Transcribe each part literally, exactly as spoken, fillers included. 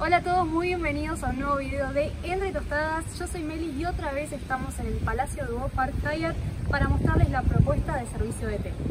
Hola a todos, muy bienvenidos a un nuevo video de Entre Tostadas. Yo soy Meli y otra vez estamos en el Palacio Duoc Park Hyatt para mostrarles la propuesta de servicio de té.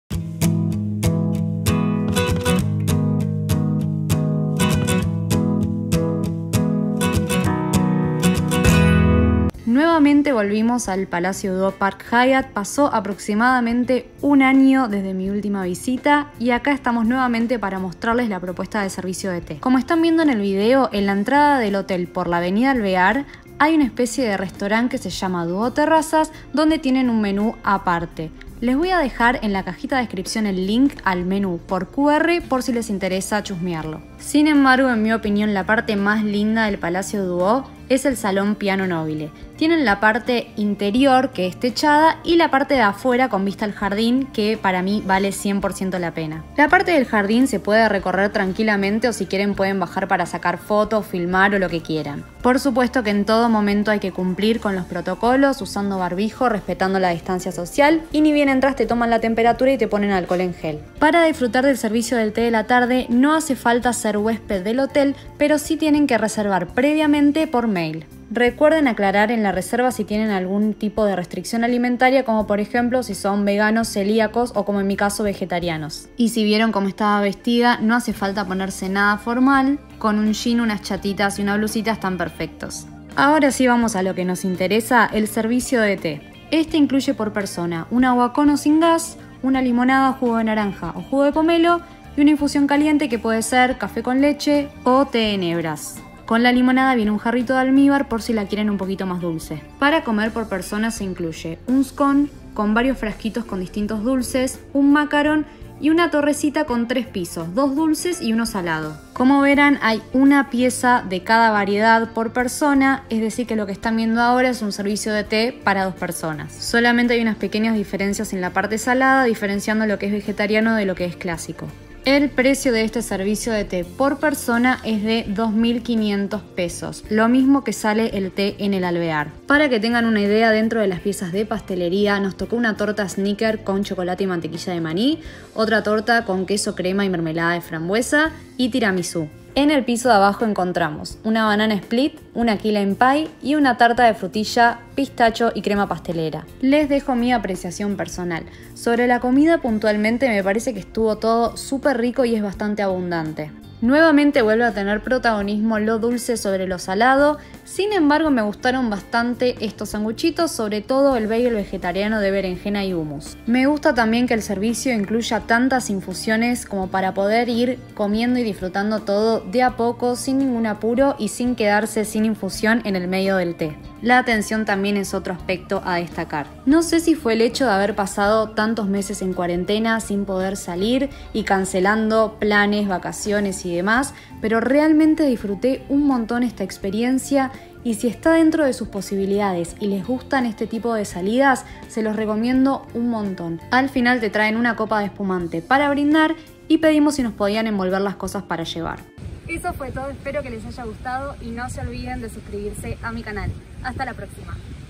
Nuevamente volvimos al Palacio Duoc Park Hyatt, pasó aproximadamente un año desde mi última visita y acá estamos nuevamente para mostrarles la propuesta de servicio de té. Como están viendo en el video, en la entrada del hotel por la avenida Alvear hay una especie de restaurante que se llama Duoc Terrazas, donde tienen un menú aparte. Les voy a dejar en la cajita de descripción el link al menú por cu erre por si les interesa chusmearlo. Sin embargo, en mi opinión, la parte más linda del Palacio Duoc es el salón piano nobile. Tienen la parte interior, que es techada, y la parte de afuera con vista al jardín, que para mí vale cien por ciento la pena. La parte del jardín se puede recorrer tranquilamente o si quieren pueden bajar para sacar fotos, filmar o lo que quieran. Por supuesto que en todo momento hay que cumplir con los protocolos, usando barbijo, respetando la distancia social, y ni bien entras te toman la temperatura y te ponen alcohol en gel. Para disfrutar del servicio del té de la tarde no hace falta ser huésped del hotel, pero sí tienen que reservar previamente por mail. Recuerden aclarar en la reserva si tienen algún tipo de restricción alimentaria, como por ejemplo si son veganos, celíacos o como en mi caso vegetarianos. Y si vieron cómo estaba vestida, no hace falta ponerse nada formal, con un jean, unas chatitas y una blusita están perfectos. Ahora sí vamos a lo que nos interesa, el servicio de té. Este incluye por persona un agua con o sin gas, una limonada, jugo de naranja o jugo de pomelo y una infusión caliente que puede ser café con leche o té en hebras. Con la limonada viene un jarrito de almíbar por si la quieren un poquito más dulce. Para comer por persona se incluye un scone con varios frasquitos con distintos dulces, un macaron y una torrecita con tres pisos, dos dulces y uno salado. Como verán, hay una pieza de cada variedad por persona, es decir que lo que están viendo ahora es un servicio de té para dos personas. Solamente hay unas pequeñas diferencias en la parte salada, diferenciando lo que es vegetariano de lo que es clásico. El precio de este servicio de té por persona es de dos mil quinientos pesos, lo mismo que sale el té en el Alvear. Para que tengan una idea, dentro de las piezas de pastelería nos tocó una torta Snicker con chocolate y mantequilla de maní, otra torta con queso, crema y mermelada de frambuesa y tiramisú. En el piso de abajo encontramos una banana split, una key lime pie y una tarta de frutilla, pistacho y crema pastelera. Les dejo mi apreciación personal. Sobre la comida puntualmente me parece que estuvo todo súper rico y es bastante abundante. Nuevamente vuelve a tener protagonismo lo dulce sobre lo salado, sin embargo me gustaron bastante estos sanguchitos, sobre todo el bagel vegetariano de berenjena y hummus. Me gusta también que el servicio incluya tantas infusiones como para poder ir comiendo y disfrutando todo de a poco, sin ningún apuro y sin quedarse sin infusión en el medio del té. La atención también es otro aspecto a destacar. No sé si fue el hecho de haber pasado tantos meses en cuarentena sin poder salir y cancelando planes, vacaciones y demás, pero realmente disfruté un montón esta experiencia y si está dentro de sus posibilidades y les gustan este tipo de salidas, se los recomiendo un montón. Al final te traen una copa de espumante para brindar y pedimos si nos podían envolver las cosas para llevar. Eso fue todo, espero que les haya gustado y no se olviden de suscribirse a mi canal. Hasta la próxima.